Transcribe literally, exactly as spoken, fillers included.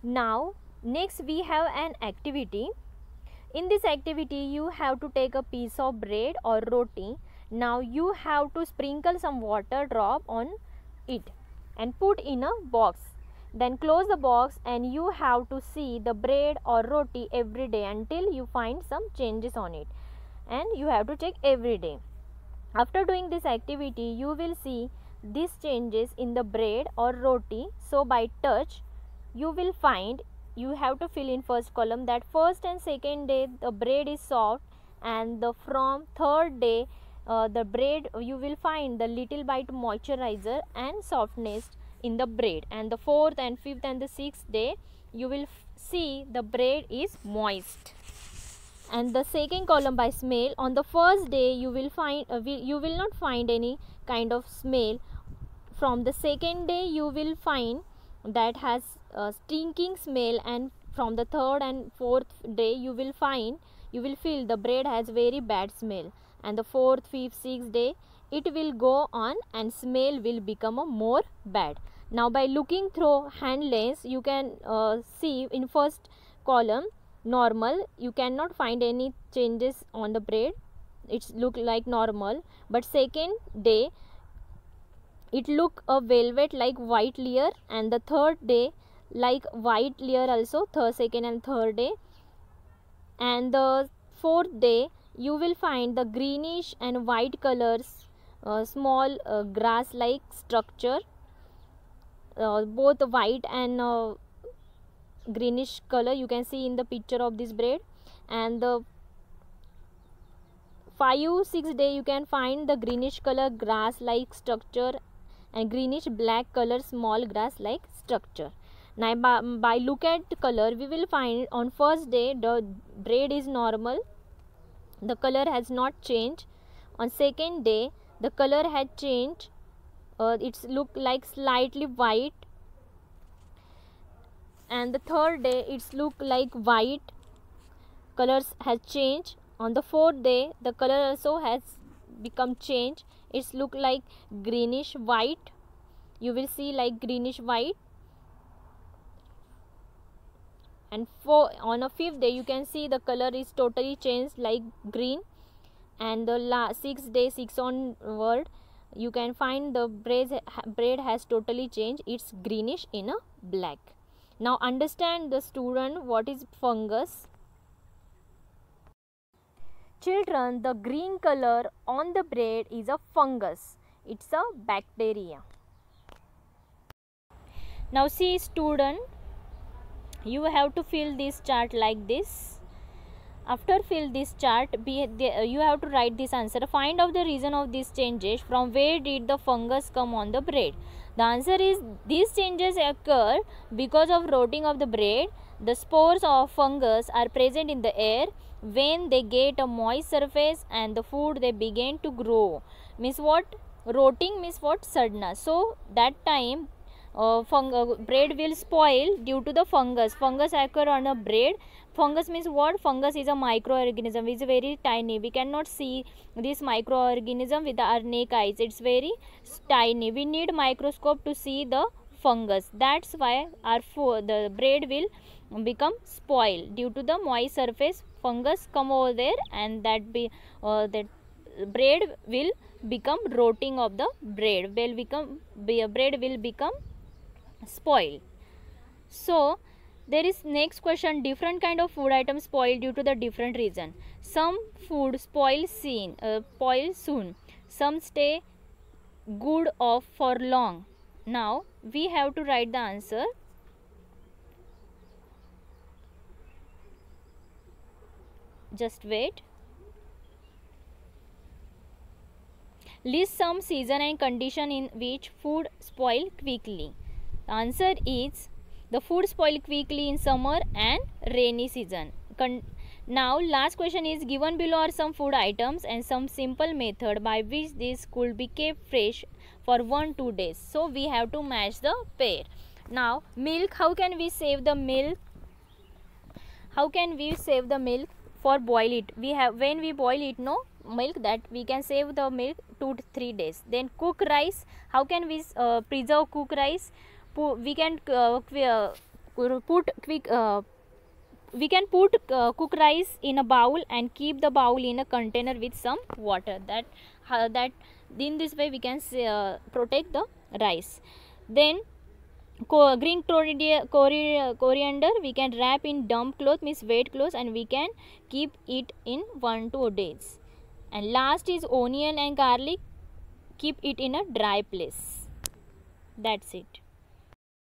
Now next we have an activity. In this activity you have to take a piece of bread or roti. Now you have to sprinkle some water drop on it and put in a box. Then close the box and you have to see the bread or roti every day until you find some changes on it, and you have to check every day. After doing this activity you will see these changes in the bread or roti. So by touch you will find, you have to fill in first column that first and second day the bread is soft, and the from third day uh, the bread you will find the little bit moisturizer and softness in the bread, and the fourth and fifth and the sixth day you will see the bread is moist. And the second column by smell, on the first day you will find uh, you will not find any kind of smell. From the second day you will find that has a stinking smell, and from the third and fourth day you will find, you will feel the bread has very bad smell, and the fourth, fifth, sixth day it will go on and smell will become a more bad. Now by looking through hand lens you can uh, see in first column normal, you cannot find any changes on the bread, it's look like normal. But second day it look a velvet like white layer, and the third day like white layer also, third, second and third day. And the fourth day you will find the greenish and white colors, uh, small uh, grass like structure, uh, both white and uh, greenish color you can see in the picture of this bread. And the five six day you can find the greenish color grass like structure and greenish black color small grass like structure. Now by, by look at color we will find on first day the bread is normal, the color has not changed. On second day the color has changed, uh, it's look like slightly white, and the third day it's look like white, colors has changed. On the fourth day the color also has become changed, it's look like greenish white, you will see like greenish white. And for on a fifth day you can see the color is totally changed like green. And the last sixth day, six onward you can find the bread, bread has totally changed, it's greenish in a black. Now understand the student what is fungus. Children, the green color on the bread is a fungus, it's a bacteria. Now see student, you have to fill this chart like this. After fill this chart, be, you have to write this answer. Find out the reason of these changes. From where did the fungus come on the bread? The answer is these changes occur because of rotting of the bread. The spores of fungus are present in the air. When they get a moist surface and the food they begin to grow. Means what? Rotting means what? Suddenness. So that time uh, fung uh, bread will spoil due to the fungus. Fungus occur on a bread. Fungus means what? Fungus is a microorganism, it's very tiny. We cannot see this microorganism with our naked eyes, it's very tiny. We need microscope to see the fungus. That's why our food, the bread will become spoiled due to the moist surface. Fungus come over there, and that be uh, that bread will become rotting of the bread. Will become bread will become spoiled. So there is next question, different kind of food items spoil due to the different reason. Some food spoil soon, uh, spoil soon. Some stay good off for long. Now we have to write the answer. Just wait. List some season and condition in which food spoil quickly. The answer is the food spoil quickly in summer and rainy season. Con now last question is, given below are some food items and some simple method by which these could be kept fresh for one two days. So we have to match the pair. Now milk, how can we save the milk? How can we save the milk? For boil it, we have when we boil it no milk, that we can save the milk two to three days. Then cook rice, how can we uh, preserve cook rice? We can uh, put quick uh, we can put uh, cook rice in a bowl and keep the bowl in a container with some water. That uh, that in this way we can uh, protect the rice. Then co green coriander, coriander we can wrap in damp cloth, means wet cloth, and we can keep it in one two days. And last is onion and garlic, keep it in a dry place. That's it.